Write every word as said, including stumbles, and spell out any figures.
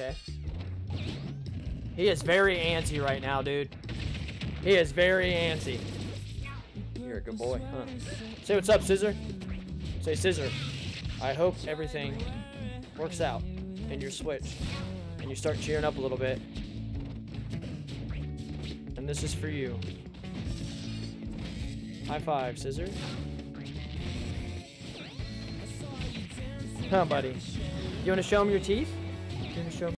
Okay. He is very antsy right now, dude. He is very antsy. You're a good boy, huh? Say what's up, Scissor. Say, Scissor, I hope everything works out in your Switch and you start cheering up a little bit. And this is for you. High five, Scissor. Huh, buddy? You want to show him your teeth? You want to show him